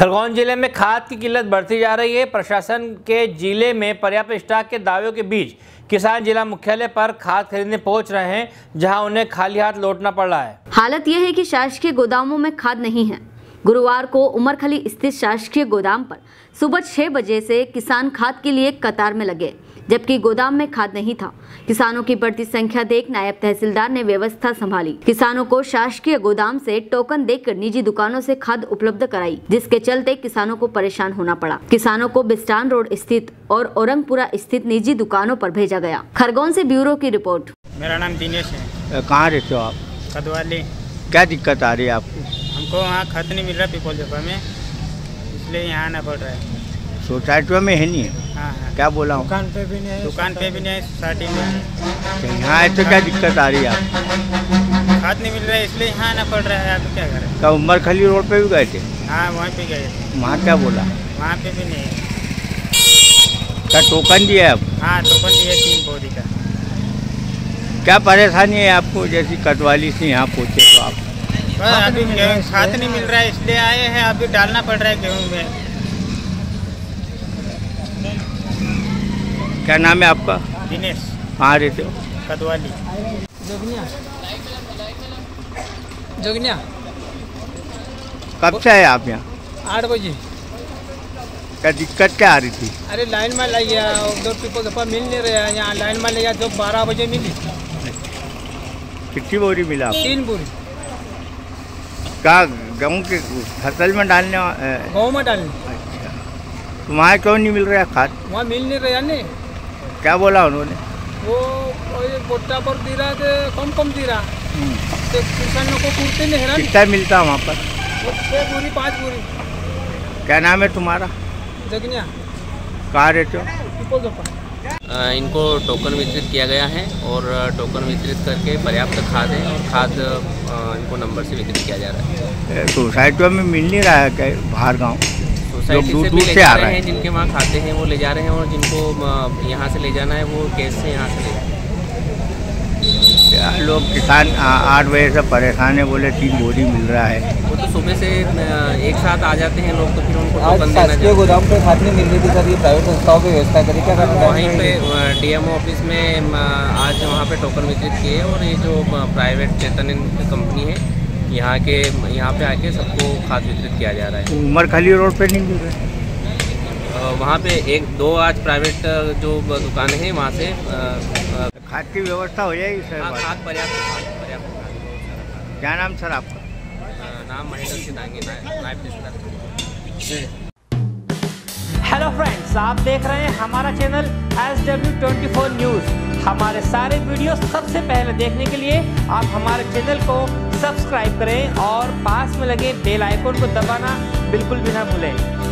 खरगोन जिले में खाद की किल्लत बढ़ती जा रही है। प्रशासन के जिले में पर्याप्त स्टॉक के दावों के बीच किसान जिला मुख्यालय पर खाद खरीदने पहुंच रहे हैं, जहां उन्हें खाली हाथ लौटना पड़ रहा है। हालत यह है कि शासकीय गोदामों में खाद नहीं है। गुरुवार को उमरखली स्थित शासकीय गोदाम पर सुबह 6 बजे से किसान खाद के लिए कतार में लगे, जबकि गोदाम में खाद नहीं था। किसानों की बढ़ती संख्या देख नायब तहसीलदार ने व्यवस्था संभाली। किसानों को शासकीय गोदाम से टोकन देकर निजी दुकानों से खाद उपलब्ध कराई, जिसके चलते किसानों को परेशान होना पड़ा। किसानों को बिस्टान रोड स्थित और औरंगपुरा स्थित निजी दुकानों पर भेजा गया। खरगोन से ब्यूरो की रिपोर्ट। मेरा नाम दिनेश है। कहाँ रहते हो आप? कदवाली। क्या दिक्कत आ रही है आपको? हमको वहाँ खत नहीं मिल रहा पीपल जफा में, इसलिए यहाँ आना पड़ रहा है। सोसाइटी में है नहीं है? हाँ। क्या बोला हूँ? दुकान पे भी नहीं है, सोसाइटी में। यहाँ है तो क्या दिक्कत आ रही है आपको? खाद नहीं मिल रहा है, इसलिए यहाँ आना पड़ रहा है। आप क्या करें? क्या उमरखली रोड पे भी गए थे? हाँ, वहाँ पे गए थे। वहाँ क्या बोला? वहाँ पे भी नहीं है। क्या टोकन दिया है अब? हाँ, टोकन दिया 3 बोरी का। क्या परेशानी है आपको? जैसी कटवाली से यहाँ पहुँचे तो आप? अभी खाद नहीं मिल रहा है, इसलिए आए हैं। अभी डालना पड़ रहा है गेहूँ में। क्या नाम है आपका? दिनेश। कहाँ रहते हो? कदवाली। जोगनिया। कब से आए आप यहाँ? 8 बजे। क्या दिक्कत क्या आ रही थी? अरे लाइन में लग गया, उधर पीपल दफा मिल नहीं रहा है। यहाँ लाइन में लग गया, जब 12 बजे मिली। कितनी बोरी मिला आपको? 3 बोरी। क्या गेहूँ के फसल में डालने? गाँव में डालने। अच्छा, तो वहाँ क्यों नहीं मिल रहा खाद? वहाँ मिल नहीं रहा नहीं। क्या बोला उन्होंने? वो बोटा पर दे रहा तो कम दे रहा, तो किसानों को पूर्ति नहीं है। कितना मिलता वहाँ पर? 6 बोरी 5 बोरी। क्या नाम है तुम्हारा? जगनिया। कहाँ रहते हो? पीपल दफा। इनको टोकन वितरित किया गया है और टोकन वितरित करके पर्याप्त खाद है और खाद इनको नंबर से वितरित किया जा रहा है। सोसाइटियों में मिल नहीं रहा है क्या? बाहर गाँव सोसाइटी से भी ले जा रहे हैं, जिनके वहाँ खाते हैं वो ले जा रहे हैं, और जिनको यहाँ से ले जाना है वो कैश से यहाँ से ले जा रहे हैं। लोग किसान 8 बजे से परेशान है, बोले 3 बोरी मिल रहा है। वो तो सुबह से एक साथ आ जाते हैं लोग, तो फिर उनको टोकन देना चाहिए। गोदाम पे खाद नहीं मिल रही थी सर, ये प्राइवेट संस्थाओं की व्यवस्था करी क्या करना? वहीं पे डीएमओ ऑफिस में आज वहाँ पे टोकन वितरित किए, और ये जो प्राइवेट चेतन कंपनी है यहाँ पे आके सबको खाद वितरित किया जा रहा है। उमरखली रोड पे नहीं मिल रहा है? वहाँ पे 1-2 आज प्राइवेट जो दुकान है वहाँ से खाद की व्यवस्था हो जाएगी सर? खाद पर्याप्त। क्या नाम सर आपका? नाम महेंद्र सिंह दांगे, नायब तहसीलदार। हेलो फ्रेंड्स, आप देख रहे हैं हमारा चैनल SW24 न्यूज़। हमारे सारे वीडियो सबसे पहले देखने के लिए आप हमारे चैनल को सब्सक्राइब करें और पास में लगे बेल आइकन को दबाना बिल्कुल भी ना भूलें।